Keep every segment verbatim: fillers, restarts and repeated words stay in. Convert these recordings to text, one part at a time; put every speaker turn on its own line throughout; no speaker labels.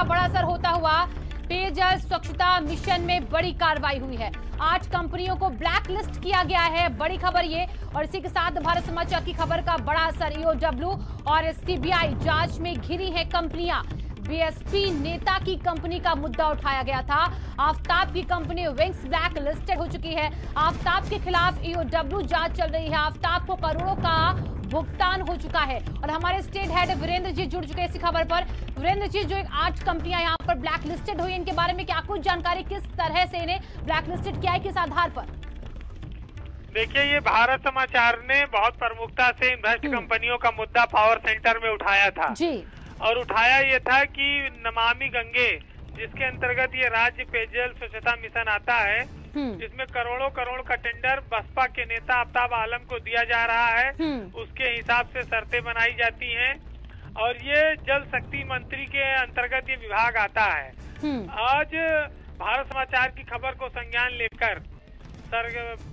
बड़ा असर होता हुआ पेयजल स्वच्छता मिशन में बड़ी कार्रवाई हुई है। आठ कंपनियों को ब्लैक लिस्ट किया गया है, बड़ी खबर ये। और इसी के साथ भारत समाचार की खबर का बड़ा असर, ईओडब्ल्यू और सीबीआई जांच में घिरी है कंपनियां। बीएसपी नेता की कंपनी का मुद्दा उठाया गया था। आफ्ताब की कंपनी विंग्स ब्लैक लिस्टेड हो चुकी है। आफ्ताब के खिलाफ ईओडब्ल्यू जांच चल रही है। आफ्ताब को करोड़ों का भुगतान हो चुका है। और हमारे स्टेट हेड वीरेंद्र जी जुड़ चुके हैं इसी खबर पर। वीरेंद्र जी, जो एक आठ कंपनियां यहाँ पर ब्लैक लिस्टेड हुई, इनके बारे में क्या कुछ जानकारी, किस तरह से इन्हें ब्लैक लिस्टेड किया है, किस आधार पर?
देखिए, ये भारत समाचार ने बहुत प्रमुखता से इन भ्रष्ट कंपनियों का मुद्दा पावर सेंटर में उठाया था
जी।
और उठाया ये था कि नमामि गंगे, जिसके अंतर्गत ये राज्य पेयजल स्वच्छता मिशन आता है, इसमें करोड़ों करोड़ का टेंडर बसपा के नेता आफ्ताब आलम को दिया जा रहा है। उसके हिसाब से शर्तें बनाई जाती हैं और ये जल शक्ति मंत्री के अंतर्गत ये विभाग आता है। आज भारत समाचार की खबर को संज्ञान लेकर सर,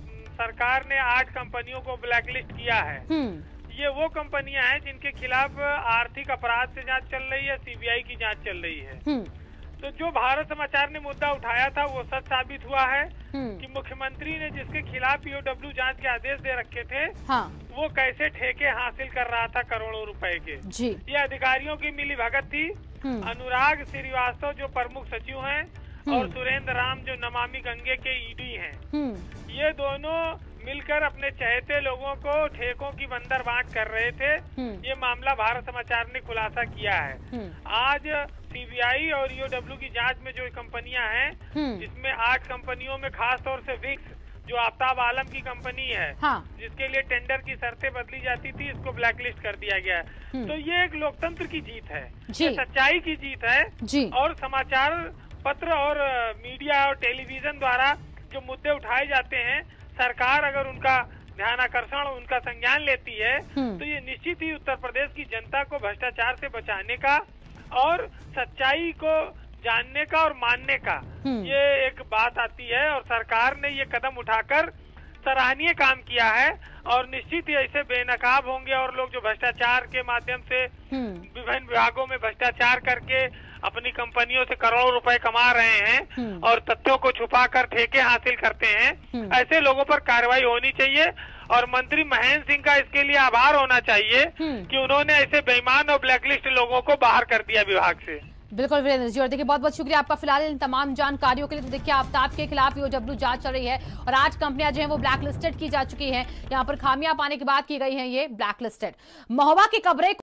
सरकार ने आठ कंपनियों को ब्लैकलिस्ट किया है। ये वो कंपनियां हैं जिनके खिलाफ आर्थिक अपराध से जांच चल रही है, सीबीआई की जांच चल रही है। तो जो भारत समाचार ने मुद्दा उठाया था वो सच साबित हुआ है कि मुख्यमंत्री ने जिसके खिलाफ ईओडब्ल्यू जांच के आदेश दे रखे थे, हाँ। वो कैसे ठेके हासिल कर रहा था करोड़ों रुपए के। जी। ये अधिकारियों की मिली भगत थी। अनुराग श्रीवास्तव जो प्रमुख सचिव हैं और सुरेंद्र राम जो नमामि गंगे के ईडी हैं, ये दोनों मिलकर अपने चहेते लोगों को ठेकों की बंदर बांट कर रहे थे। ये मामला भारत समाचार ने खुलासा किया है। आज सीबीआई और ईओडब्ल्यू की जांच में जो कंपनियां हैं, इसमें आठ कंपनियों में खास तौर से विक्स जो आफ्ताब आलम की कंपनी है, हाँ। जिसके लिए टेंडर की शर्तें बदली जाती थी, इसको ब्लैकलिस्ट कर दिया गया है। तो ये एक लोकतंत्र की जीत है, ये सच्चाई की जीत है जी। और समाचार पत्र और मीडिया और टेलीविजन द्वारा जो मुद्दे उठाए जाते हैं, सरकार अगर उनका ध्यान आकर्षण उनका संज्ञान लेती है तो ये निश्चित ही उत्तर प्रदेश की जनता को भ्रष्टाचार से बचाने का और सच्चाई को जानने का और मानने का ये एक बात आती है। और सरकार ने ये कदम उठाकर सराहनीय काम किया है और निश्चित ही ऐसे बेनकाब होंगे और लोग जो भ्रष्टाचार के माध्यम से विभिन्न विभागों में भ्रष्टाचार करके अपनी कंपनियों से करोड़ों रुपए कमा रहे हैं और तथ्यों को छुपाकर ठेके हासिल करते हैं, ऐसे लोगों पर कार्रवाई होनी चाहिए। और मंत्री महेंद्र सिंह का इसके लिए आभार होना चाहिए कि उन्होंने ऐसे बेईमान और ब्लैकलिस्ट लोगों को बाहर कर दिया विभाग से।
बिल्कुल वीरेंद्र जी, और देखिए बहुत बहुत शुक्रिया आपका फिलहाल इन तमाम जानकारियों के लिए। तो देखिए आफ्ताब के खिलाफ ईओडब्ल्यू जांच चल रही है और आठ कंपनियां जो हैं वो ब्लैक लिस्टेड की जा चुकी हैं। यहाँ पर खामियां पाने की बात की गई है, ये ब्लैक लिस्टेड। महोबा की खबरें